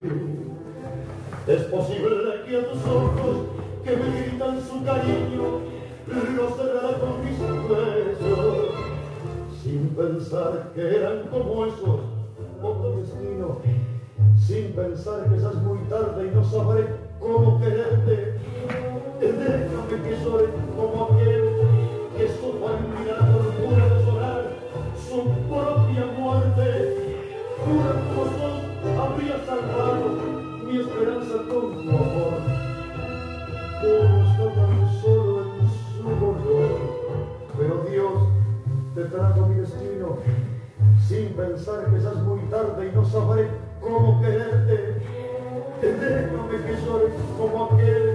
Es posible que a tus ojos que me gritan su cariño los cerrara con mis besos, sin pensar que eran como esos, otro destino, sin pensar que ya es muy tarde y no sabré cómo quererte. Déjame que llore como aquel que supo en la tortura de llorar su propia muerte. Jura como vos habría salvado mi esperanza con tu amor. Todo está tan solo en su dolor, pero Dios te trajo mi destino, sin pensar que ya es muy tarde y no sabré cómo quererte. Déjame que llore como aquel